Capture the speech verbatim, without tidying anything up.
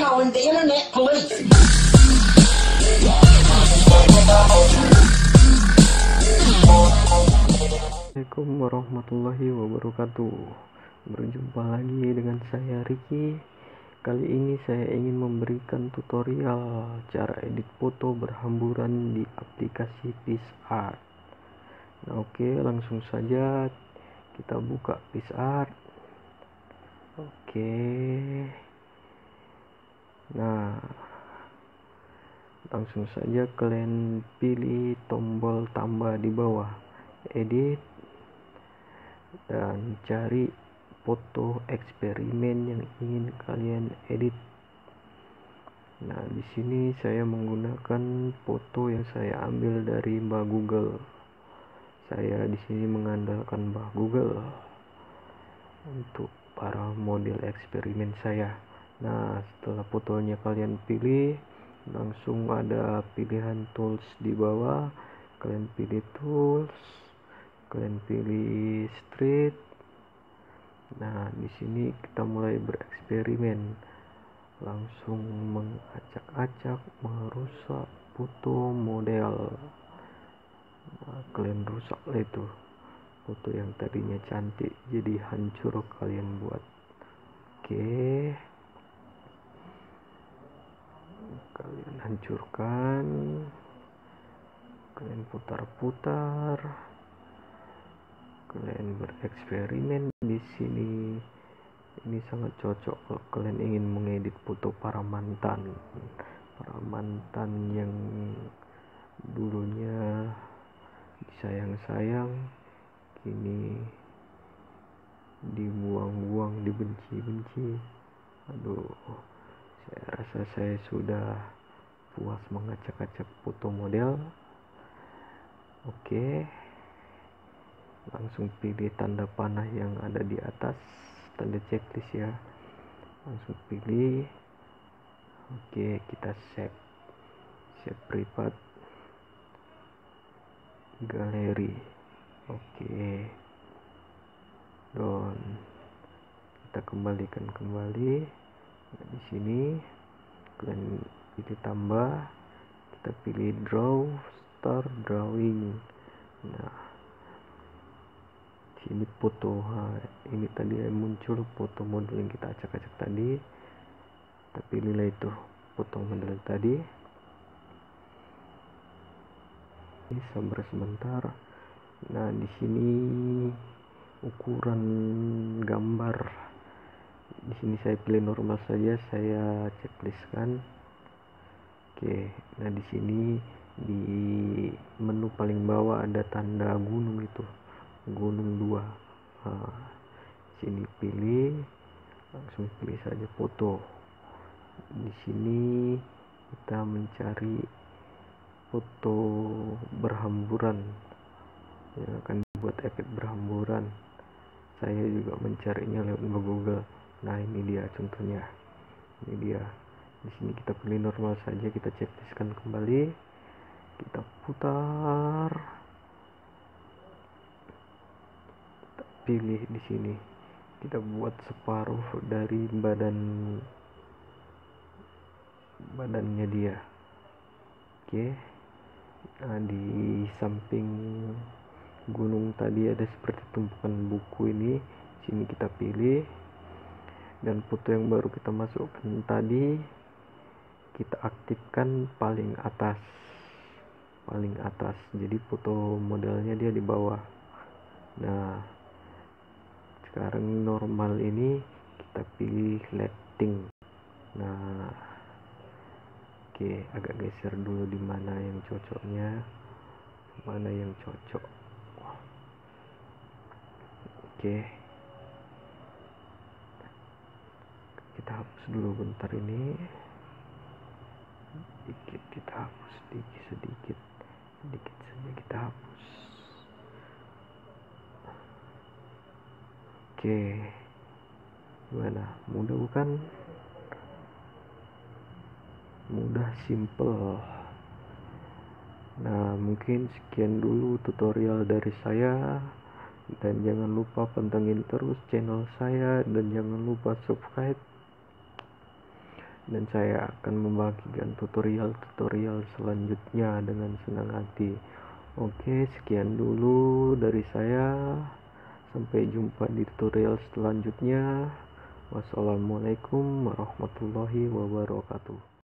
calling the internet police. Assalamualaikum warahmatullahi wabarakatuh. Berjumpa lagi dengan saya Ricky. Kali ini saya ingin memberikan tutorial cara edit foto berhamburan di aplikasi PixArt. Nah, oke, langsung saja kita buka PixArt. Oke. Nah, langsung saja kalian pilih tombol tambah di bawah, edit, dan cari foto eksperimen yang ingin kalian edit. Nah, di sini saya menggunakan foto yang saya ambil dari Mbak Google. Saya di sini mengandalkan Mbak Google untuk para model eksperimen saya. Nah, setelah fotonya kalian pilih, langsung ada pilihan tools di bawah. Kalian pilih tools, kalian pilih street. Nah, di sini kita mulai bereksperimen, langsung mengacak-acak, merusak foto model. Nah, kalian rusak lah itu foto yang tadinya cantik, jadi hancur kalian buat. Oke, kalian hancurkan, kalian putar-putar, kalian bereksperimen di sini. Ini sangat cocok kalau kalian ingin mengedit foto para mantan, para mantan yang dulunya disayang-sayang, kini dibuang-buang, dibenci-benci. Aduh, saya rasa saya sudah puas mengacak-acak foto model. Oke, langsung pilih tanda panah yang ada di atas, tanda checklist ya, langsung pilih. Oke, kita save save privat galeri. Oke, don kita kembalikan kembali. Nah, di sini kalian pilih tambah, kita pilih draw, start drawing. Nah, sini foto. Nah, ini tadi yang muncul foto model yang kita acak-acak tadi. Kita pilihlah itu foto model tadi. Ini sabar sebentar. Nah, di sini ukuran gambar, di sini saya pilih normal saja, saya checklistkan. Oke, nah di sini di menu paling bawah ada tanda gunung, itu gunung dua. Nah, sini pilih, langsung pilih saja foto. Di sini kita mencari foto berhamburan yang akan dibuat efek berhamburan. Saya juga mencarinya lewat Google. Nah, ini dia contohnya. Ini dia. Di sini kita pilih normal saja, kita checklistkan kembali. Kita putar. Kita pilih di sini. Kita buat separuh dari badan badannya dia. Oke. Nah, di samping gunung tadi ada seperti tumpukan buku ini. Sini kita pilih, dan foto yang baru kita masukkan tadi kita aktifkan paling atas, paling atas. Jadi foto modelnya dia di bawah. Nah, sekarang normal ini kita pilih lighting. Nah, oke, agak geser dulu di mana yang cocoknya, mana yang cocok. Oke, kita hapus dulu bentar ini. Sedikit kita hapus, sedikit sedikit sedikit saja kita hapus. Oke, gimana? Mudah bukan? Mudah, simple. Nah, mungkin sekian dulu tutorial dari saya, dan jangan lupa pantengin terus channel saya, dan jangan lupa subscribe dan saya akan membagikan tutorial-tutorial selanjutnya dengan senang hati. Oke, sekian dulu dari saya. Sampai jumpa di tutorial selanjutnya. Wassalamualaikum warahmatullahi wabarakatuh.